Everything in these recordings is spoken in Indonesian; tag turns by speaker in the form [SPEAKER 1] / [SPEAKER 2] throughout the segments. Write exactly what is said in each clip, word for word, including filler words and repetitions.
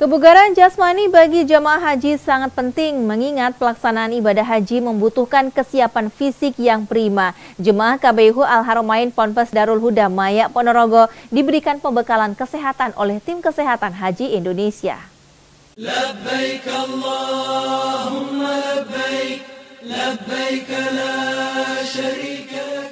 [SPEAKER 1] Kebugaran jasmani bagi jamaah haji sangat penting mengingat pelaksanaan ibadah haji membutuhkan kesiapan fisik yang prima. Jemaah K B H Al-Haramain Ponpes Darul Huda Maya Ponorogo diberikan pembekalan kesehatan oleh tim kesehatan haji Indonesia.
[SPEAKER 2] Labbaik Allahumma labbaik, labbaik la syarika lak.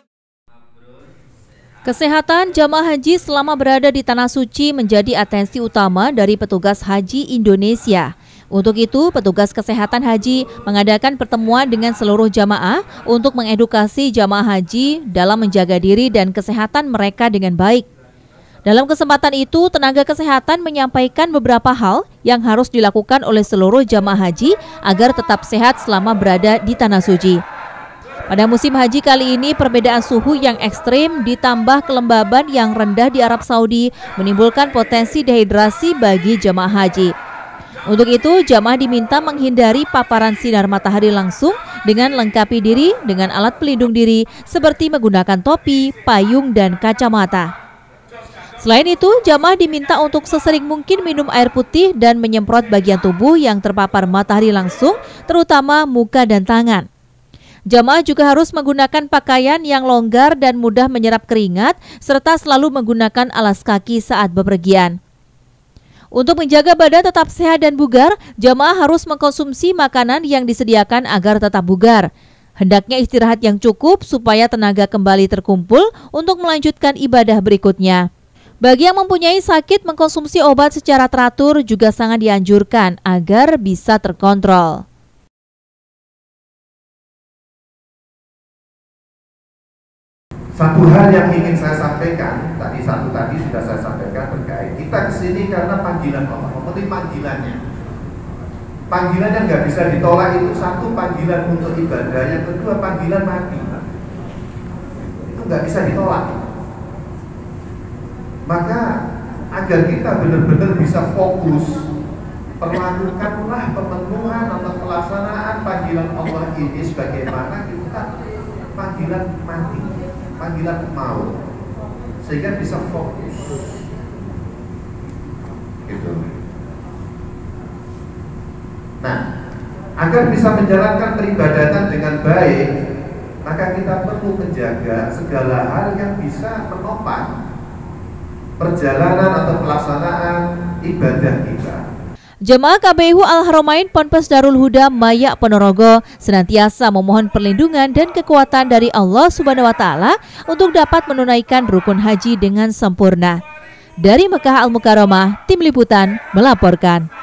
[SPEAKER 1] Kesehatan jamaah haji selama berada di Tanah Suci menjadi atensi utama dari petugas haji Indonesia. Untuk itu, petugas kesehatan haji mengadakan pertemuan dengan seluruh jamaah untuk mengedukasi jamaah haji dalam menjaga diri dan kesehatan mereka dengan baik. Dalam kesempatan itu, tenaga kesehatan menyampaikan beberapa hal yang harus dilakukan oleh seluruh jamaah haji agar tetap sehat selama berada di Tanah Suci. Pada musim haji kali ini, perbedaan suhu yang ekstrim ditambah kelembaban yang rendah di Arab Saudi menimbulkan potensi dehidrasi bagi jamaah haji. Untuk itu, jamaah diminta menghindari paparan sinar matahari langsung dengan lengkapi diri dengan alat pelindung diri seperti menggunakan topi, payung, dan kacamata. Selain itu, jamaah diminta untuk sesering mungkin minum air putih dan menyemprot bagian tubuh yang terpapar matahari langsung, terutama muka dan tangan. Jamaah juga harus menggunakan pakaian yang longgar dan mudah menyerap keringat, serta selalu menggunakan alas kaki saat bepergian. Untuk menjaga badan tetap sehat dan bugar, jamaah harus mengkonsumsi makanan yang disediakan agar tetap bugar. Hendaknya istirahat yang cukup supaya tenaga kembali terkumpul untuk melanjutkan ibadah berikutnya. Bagi yang mempunyai sakit, mengkonsumsi obat secara teratur juga sangat dianjurkan agar bisa terkontrol.
[SPEAKER 3] Satu hal yang ingin saya sampaikan, tadi satu tadi sudah saya sampaikan terkait kita kesini karena panggilan Allah, memenuhi panggilannya. Panggilan yang nggak bisa ditolak itu satu, panggilan untuk ibadah, yang kedua panggilan mati. Itu nggak bisa ditolak. Maka agar kita benar-benar bisa fokus, perlakukanlah pemenuhan atau pelaksanaan panggilan Allah ini sebagaimana kita panggilan mati, panggilan maut, sehingga bisa fokus gitu. Nah, agar bisa menjalankan peribadatan dengan baik, maka kita perlu menjaga segala hal yang bisa menopang perjalanan atau pelaksanaan ibadah kita.
[SPEAKER 1] Jemaah K B H Al-Haramain Ponpes Darul Huda Maya Ponorogo senantiasa memohon perlindungan dan kekuatan dari Allah Subhanahu wa Ta'ala untuk dapat menunaikan rukun haji dengan sempurna. Dari Mekah Al-Mukarramah, Tim Liputan melaporkan.